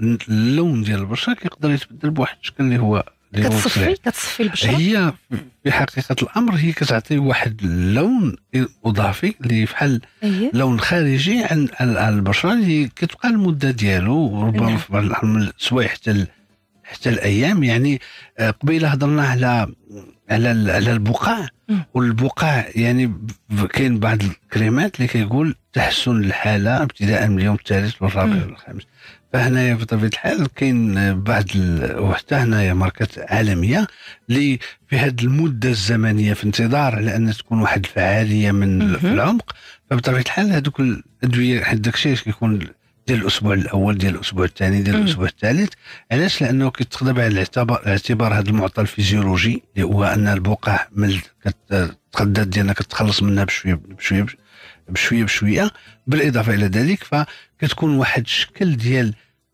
اللون ديال البشره كيقدر يتبدل بواحد الشكل اللي هو كتصفي كتصفي البشره. هي في حقيقه الامر هي كتعطي واحد اللون اضافي اللي بحال لون خارجي عن البشره اللي كتبقى المده ديالو ربما في بعض الاحيان سواء حتى حتى الايام. يعني قبيله هضرنا على على على البقع، والبقع يعني كاين بعض الكريمات اللي كيقول تحسن الحاله ابتداء من اليوم الثالث والرابع والخامس. فهنايا بطبيعه الحال كاين بعض وحتى هنايا ماركات عالميه اللي في هذه المده الزمنيه في انتظار على ان تكون واحد الفعاليه من في العمق. فبطبيعه الحال هذوك الادويه حد داكشي كيكون ديال الاسبوع الاول، ديال الاسبوع الثاني، ديال الاسبوع الثالث. علاش؟ لانه كيتخذ بعين الاعتبار اعتبار هذا المعطى الفيزيولوجي اللي هو ان البقع من التخدات ديالنا كتخلص منها بشويه بشويه بشويه بشويه. بالاضافه الى ذلك فكتكون واحد الشكل ديال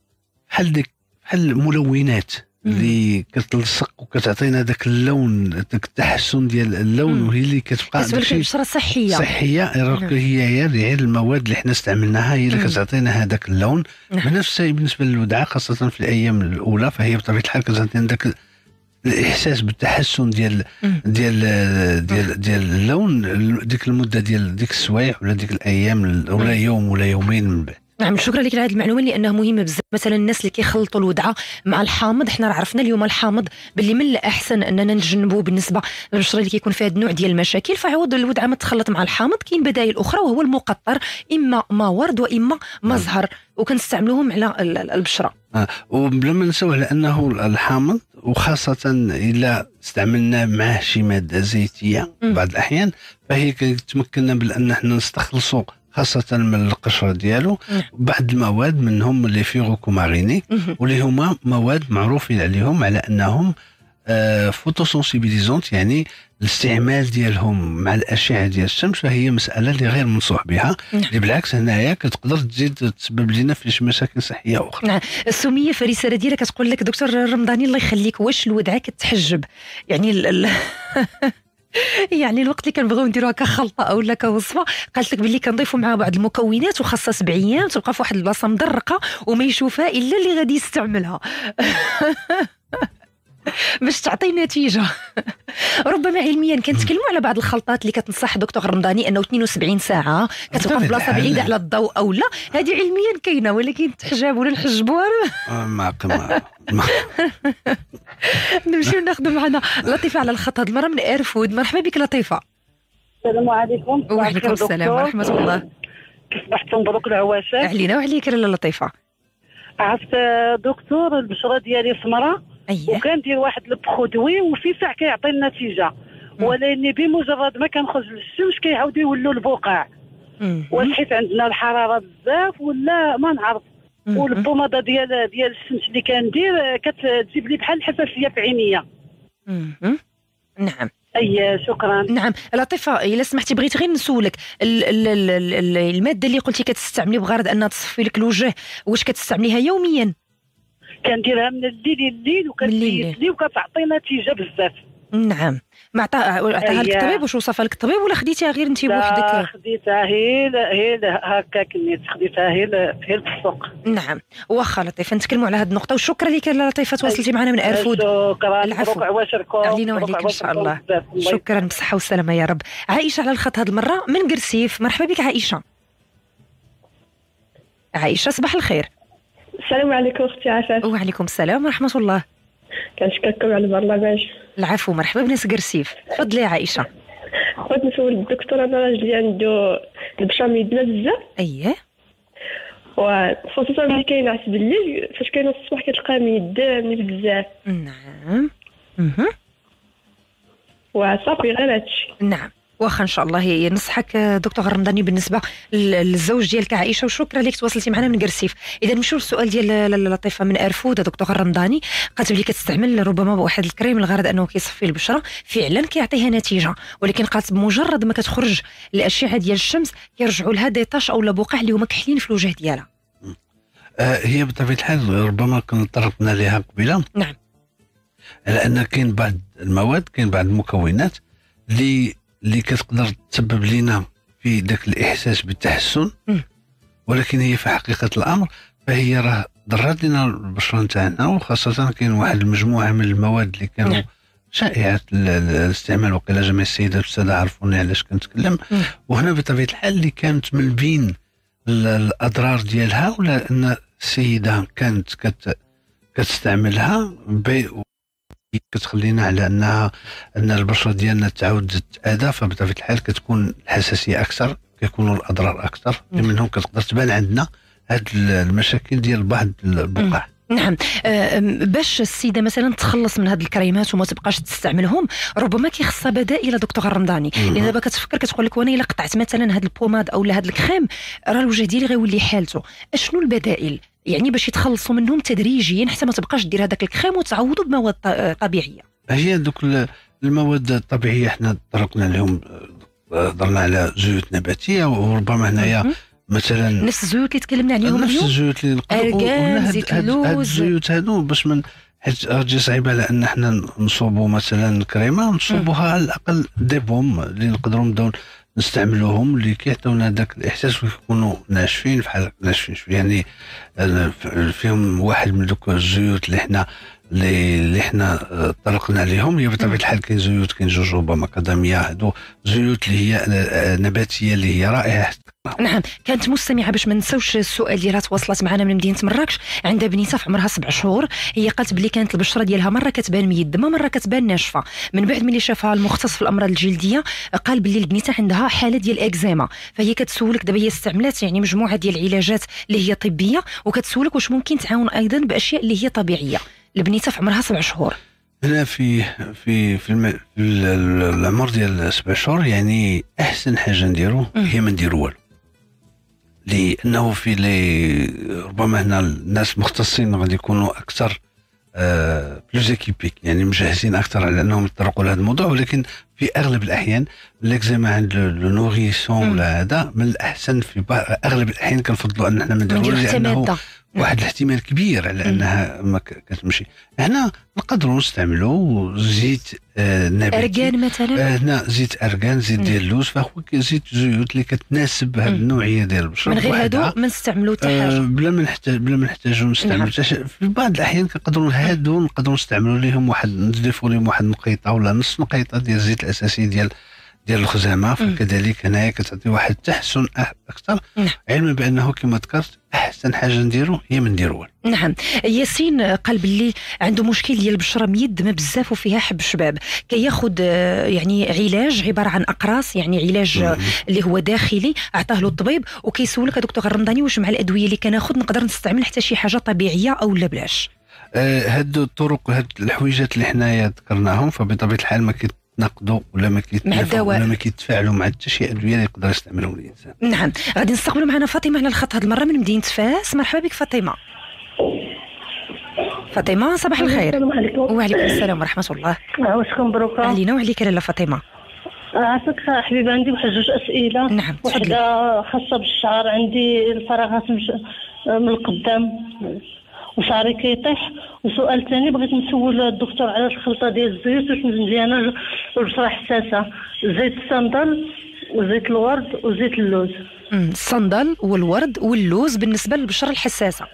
بحال ديك بحال الملونات اللي كتلصق وكتعطينا داك اللون، داك التحسن ديال اللون، وهي اللي كتبقى كتولي البشره صحيه صحيه. هي هي غير المواد اللي حنا استعملناها هي اللي كتعطينا هذاك اللون. بنفس الشيء بالنسبه للودعه خاصه في الايام الاولى، فهي بطبيعه الحال كتعطينا داك الاحساس بالتحسن ديال ديال ديال ديال اللون ديك المده ديال ديك السوايع ولا ديك الايام ولا يوم ولا يومين من بعد. نعم، شكرا لك على هذه المعلومه لانها مهمه بزاف. مثلا الناس اللي كيخلطوا الودعه مع الحامض، حنا راه عرفنا اليوم الحامض باللي من الاحسن اننا نتجنبوه بالنسبه للبشره اللي كيكون فيها هذا النوع ديال المشاكل. فعوض الودعه ما تخلط مع الحامض كاين بدائل اخرى، وهو المقطر، اما ما ورد واما ما زهر، وكنستعملوهم على البشره. آه. وبلا ما نساو على انه الحامض وخاصه الا استعملنا معه شي ماده زيتيه بعض الاحيان فهي كتمكننا بان احنا نستخلصوا خاصة من القشرة ديالو بعض المواد منهم اللي فيغوكوماريني، واللي هما مواد معروفين عليهم على أنهم آه فوتوسنسيبيليزونت، يعني الاستعمال ديالهم مع الأشعة ديال الشمس فهي مسألة اللي غير منصوح بها، اللي بالعكس هنايا كتقدر تزيد تسبب لنا في شي مشاكل صحية أخرى. نعم. السمية في الرسالة ديالها كتقول لك دكتور الرمضاني الله يخليك، واش الودعة كتحجب؟ يعني ال يعني الوقت اللي كنبغيو نديروها كخلطه او لا كوصفه، قالت لك باللي كنضيفوا معها بعض المكونات وخاصها سبع ايام تبقى في واحد البلاصه مدرقه وما يشوفها الا اللي غادي يستعملها باش تعطي نتيجه. ربما علميا كنتكلموا على بعض الخلطات اللي كتنصح دكتور الرمضاني انه اثنين وسبعين ساعه كتبقى في بلاصه بعيده على الضوء او لا، هذه علميا كاينه، ولكن تحجاب ولا نحجبوها ما قمع. نمشيو ناخذ معنا لطيفه على الخط هذه المره من ايرفود. مرحبا بك لطيفه. السلام عليكم. وعليكم السلام ورحمه الله. كيف صبحتوا؟ مبروك العواشات علينا وعليك لاله لطيفه. عرفت دكتور البشره ديالي سمراء، أيه. وكندير واحد البرودوي وفي ساعه كيعطي النتيجه، ولكن بمجرد ما كنخرج للشمس كيعاودوا يولوا البقع. واش حيت عندنا الحراره بزاف ولا ما نعرف. والبوماده ديال ديال الشمس اللي كندير كتجيب لي بحال الحساسيه في عينيا. نعم. اي شكرا. نعم لطيفه، الا سمحتي بغيت غير نسولك ال ال ال الماده اللي قلتي كتستعملي بغرض انها تصفي لك الوجه، واش كتستعمليها يوميا؟ كنديرها من الليل لليل وكتزيد لي وكتعطي نتيجه بزاف. نعم. ما عطاها لك الطبيب؟ واش وصفها لك الطبيب ولا خديتيها غير انت بوحدك؟ خديتها هي هي هكا كنيت خديتها هي هي في السوق. نعم. واخا لطيفه نتكلموا على هذه النقطه، وشكرا لك لطيفه تواصلتي معنا من ارفود. شكرا. العفو علينا وعليك ان شاء الله. شكرا بالصحه والسلامه يا رب. عائشه على الخط هذه المره من قرسيف. مرحبا بك عائشه. عائشه صباح الخير. السلام عليكم اختي عفاف. وعليكم السلام ورحمه الله. كنشكركم على البرنامج. العفو، مرحبا بناس قرسيف. تفضلي يا عائشه. بغيت نسول الدكتور، انا راجلي عنده البشره ميدنا بزاف. اييه. وخصوصا ملي كينعس بالليل، فاش كينوض الصباح كتلقاه ميدني بزاف. نعم. اها. وصافي غير هادشي. نعم. واخا ان شاء الله ينصحك دكتور الرمضاني بالنسبه للزوج ديالك عائشه، وشكرا لك تواصلتي معنا من قرسيف. اذا نمشيو للسؤال ديال لطيفه من ارفود. دكتور الرمضاني قالت بلي كتستعمل ربما واحد الكريم الغرض انه كيصفي البشره، فعلا كيعطيها نتيجه، ولكن قالت بمجرد ما كتخرج الاشعه ديال الشمس كيرجعوا لها ديطاش او بقع اللي هما كحلين في الوجه ديالها. آه هي بطبيعه الحال ربما كنا طرقنا لها قبيله. نعم. على ان كاين بعض المواد، كاين بعض المكونات اللي اللي كتقدر تسبب لنا في ذاك الاحساس بالتحسن، ولكن هي في حقيقه الامر فهي راه ضرت لنا البشره نتاعنا، وخاصه كاين واحد المجموعه من المواد اللي كانوا نعم. شائعه الاستعمال، وقيلا جميع السيدات والساده عرفوني علاش كنتكلم. وهنا بطبيعه الحال اللي كانت من بين الاضرار ديالها، ولا ان السيده كانت كت كتستعملها كتخلينا على انها ان البشره ديالنا تعاود تتاذى، فبطبيعه الحال كتكون الحساسيه اكثر، كيكونوا الاضرار اكثر، منهم كتقدر تبان عندنا هاد المشاكل ديال بعض البقع. نعم. أه باش السيده مثلا تخلص من هاد الكريمات وما تبقاش تستعملهم، ربما كيخصها بدائل دكتور الرمضاني. لان دابا كتفكر كتقول لك وانا الا قطعت مثلا هاد البوماد او هاد الكريم راه الوجه ديالي غيولي حالته. اشنو البدائل يعني باش يتخلصوا منهم تدريجيا حتى ما تبقاش دير هذاك الكريم وتعوضوا بمواد طبيعيه؟ هي دوك المواد الطبيعيه حنا طرقنا لهم، درنا على زيوت نباتيه، وربما هنايا مثلا نفس الزيوت اللي تكلمنا عليهم اليوم، نفس الزيوت اللي ارغان، زيت اللوز، هاد الزيوت هادو باش من حيت غتجي صعيبه على ان حنا نصوبوا مثلا كريمه، نصوبوها على الاقل دي بوم اللي نقدروا نبداو نستعملوهم، اللي كيعطيونا داك الاحساس ويكونوا ناشفين بحال ناشفين يعني فيهم واحد من دوك الزيوت اللي حنا اللي حنا طرقنا عليهم. هي بطبيعه الحال كاين زيوت، كاين جوجوبا، مكاداميا، هادو زيوت اللي هي نباتيه اللي هي رائعه. نعم. كانت مستمعه باش ما نساوش السؤال ديالها، تواصلت معنا من مدينه مراكش، عندها بنيتها في عمرها سبع شهور. هي قالت بلي كانت البشره ديالها مره كتبان ميدمه، مره كتبان ناشفه. من بعد ملي شافها المختص في الامراض الجلديه قال بلي البنيته عندها حاله ديال اكزيما، فهي كتسولك دابا هي استعملت يعني مجموعه ديال العلاجات اللي هي طبيه، وكتسولك واش ممكن تعاون ايضا باشياء اللي هي طبيعيه. البنيته في عمرها سبع شهور. هنا في في في, الم... في العمر ديال سبع شهور يعني احسن حاجه نديرو هي ما نديرو والو، لانه في لي ربما هنا الناس مختصين غادي يكونوا اكثر آه بلوز ايكيبيك، يعني مجهزين اكثر على انهم يطرقوا لهذا الموضوع، ولكن في اغلب الاحيان ليكزيما عند لو نوريسون ولا هذا من الاحسن في اغلب الاحيان كنفضلوا ان احنا ما نديروش، لانه واحد الاحتمال كبير على انها ما كتمشي. هنا نقدروا نستعملوا زيت آه نباتي، ارغان مثلا، آه هنا زيت ارغان، زيت ديال اللوز، فهو زيت زيوت اللي كتناسب هذه النوعيه ديال البشره. من غير هادو ما نستعملوا حتى حاجه، آه بلا ما نحتاج بلا ما نحتاجوا نستعملوا حتى شيء. في بعض الاحيان كنقدروا هادو نقدروا نستعملوا لهم واحد نضيفوا لهم واحد نقيطه ولا نص نقيطه ديال الزيت الاساسي ديال ديال الخزامه، فكذلك هنايا كتعطي واحد التحسن اكثر. علما بانه كما ذكرت احسن حاجه نديرو هي ما نديرو. نعم. ياسين قال باللي عنده مشكل ديال البشره ميدمه بزاف وفيها حب شباب، كياخذ يعني علاج عباره عن اقراص، يعني علاج مم. اللي هو داخلي عطاه له الطبيب، وكيسولك دكتور الرمضاني واش مع الادويه اللي كناخذ نقدر نستعمل حتى شي حاجه طبيعيه او لا بلاش؟ آه هاد الطرق، هاد الحويجات اللي حنايا ذكرناهم فبطبيعه الحال ما نقدوا ولا ما كيتنافوا ولا ما كيتفاعلوا مع حتى شي ادويه اللي يقدر يستعملهم الانسان. نعم. غادي نستقبلوا معنا فاطمه على الخط هذه المره من مدينه فاس. مرحبا بك فاطمه. فاطمه صباح الخير. السلام عليكم. وعليكم السلام ورحمه الله. عواشكم مبروكه علينا وعليك لاله فاطمه. عافاك حبيبه، عندي واحد جوج اسئله. نعم. واحده خاصه بالشعر، عندي الفراغات من القدام وشعري كيطيح. وسؤال ثاني بغيت نسول الدكتور على الخلطه ديال الزيوت واش ندير انا البشره حساسه، زيت الصندل وزيت الورد وزيت اللوز. الصندل والورد واللوز بالنسبه للبشره الحساسه.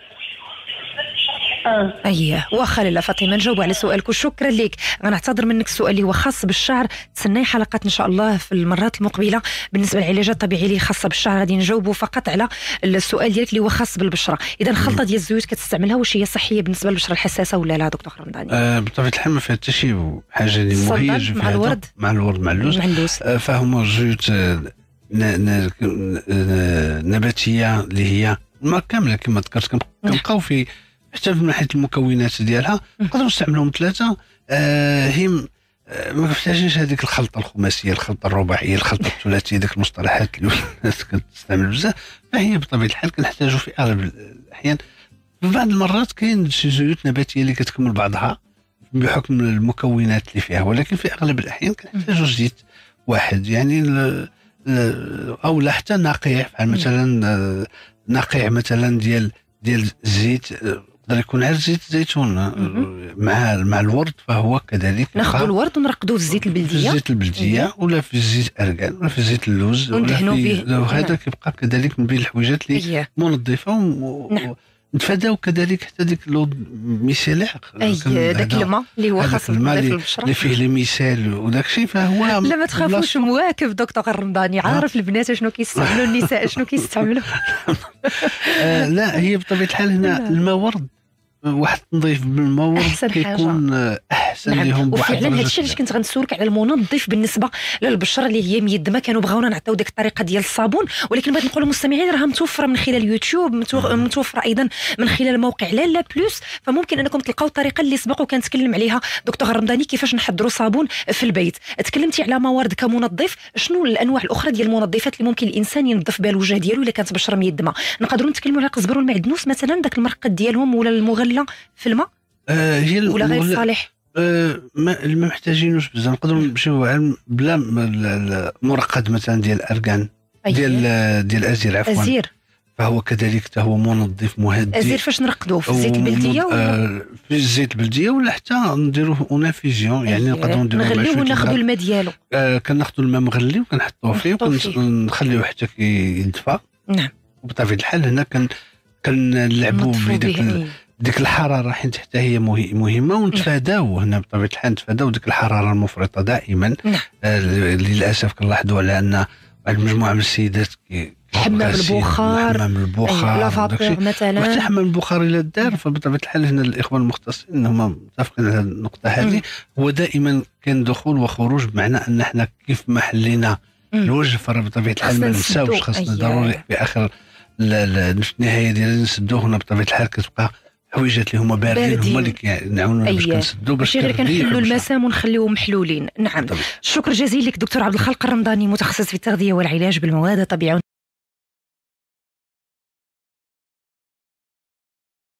اه اييه واخا لاله فاطمه نجاوب على سؤالك وشكرا لك. غنعتذر منك السؤال اللي هو خاص بالشعر، تسناي حلقات ان شاء الله في المرات المقبله. بالنسبه للعلاجات الطبيعيه اللي خاصه بالشعر غادي نجاوبوا فقط على السؤال ديالك اللي هو خاص بالبشره. اذا الخلطه ديال الزيوت كتستعملها واش هي صحيه بالنسبه للبشره الحساسه ولا لا دكتور رمضاني؟ آه بطبيعه الحال ما فيها حتى شي حاجه اللي مهيج مع الورد مع الورد مع اللوز مع اللوز آه فهما زيوت آه نباتيه اللي هي ما كامله كما ذكرت كنبقاو في حتى من ناحيه المكونات ديالها نقدروا نستعملوهم ثلاثه. آه هي ما محتاجينش هذيك الخلطه الخماسيه، الخلطه الرباعيه، الخلطه الثلاثيه، ديك المصطلحات اللي الناس كتستعمل بزاف. فهي بطبيعه الحال كنحتاجوا في اغلب الاحيان. في بعض المرات كاين شي زيوت نباتيه اللي كتكمل بعضها بحكم المكونات اللي فيها، ولكن في اغلب الاحيان كنحتاجوا زيت واحد يعني او لا حتى نقيع، بحال مثلا نقيع مثلا ديال ديال الزيت يقدر يكون غير زيت زيتون مع مع الورد، فهو كذلك ناخذ الورد ونرقدوه في الزيت البلديه، في الزيت البلديه ولا في الزيت ارغان ولا في زيت اللوز وندهنوا به. هذا كيبقى كذلك من بين الحويجات اللي منظفه و... نعم. نتفاداو كذلك حتى ديك لو ميسيلير اي داك الماء اللي هو خاص نضيف للبشره اللي فيه لي ميسال وداك الشيء. فهو لا ما تخافوش مواكب دكتور الرمضاني، عارف البنات شنو كيستعملوا النساء شنو كيستعملوا. آه لا هي بطبيعه الحال هنا الماء ورد، واحد تنظيف بالماء ورد كيكون احسن نعم. لهم بواحد. وفعلا هذا الشيء علاش كنت غنسولك على المنظف بالنسبه للبشره اللي هي ميدمه. كانوا بغاونا نعطيو ديك الطريقه ديال الصابون، ولكن بغيت نقول للمستمعين راها متوفره من خلال يوتيوب، متوفره ايضا من خلال موقع لالا بلوس، فممكن انكم تلقاو الطريقه اللي سبق وكان تكلم عليها دكتور الرمضاني كيفاش نحضروا صابون في البيت. تكلمتي على موارد كمنظف، شنو الانواع الاخرى ديال المنظفات اللي ممكن الانسان ينظف بها الوجه ديالو الا كانت بشره ميدمه؟ نقدروا نتكلموا على القزبر والمعدنوس مثلا، داك المرقد ديالهم ولا المغلى في الماء آه هي ولا غير صالح؟ آه ما ما محتاجينوش بزاف، نقدروا نمشيو بلا المرقد مثلا ديال الارغان ديال ديال الازير عفوا ازير، فهو كذلك حتى هو منظف مهدئ. ازير فاش نرقدوه في الزيت البلديه ولا آه في الزيت البلديه ولا حتى نديروه اونافيزيون يعني نقدروا نديروه نغليوه وناخذوا الماء ديالو. آه كناخذوا الماء مغلي وكنحطوه فيه ونخليوه حتى كيدفى. نعم. وبطبيعه الحال هنا كن كنلعبوا بديك ديك الحراره حيت حتى هي مهمه، ونتفاداو هنا بطبيعه الحال نتفاداو ديك الحراره المفرطه دائما. نعم. آه للاسف كنلاحظوا على ان مجموعه من السيدات حمام البخار، حمام البخار لا فابور مثلا، حتى حمام البخار الى الدار. فبطبيعه الحال هنا الاخوان المختصين هما متفقين على النقطه هذه. هو دائما كان دخول وخروج، بمعنى ان احنا كيف ما حلينا الوجه فبطبيعه الحال ما نساوش، خاصنا ضروري في اخر النهايه ديالنا نسدوه. هنا بطبيعه الحال كتبقى حويجات اللي هما باردين هما اللي كيعاونونا باش كنسدوا باش غير كنحلوا المسام ونخليوهم محلولين. نعم. الشكر جزيل لك دكتور عبد الخالق الرمضاني، متخصص في التغذيه والعلاج بالمواد الطبيعيه.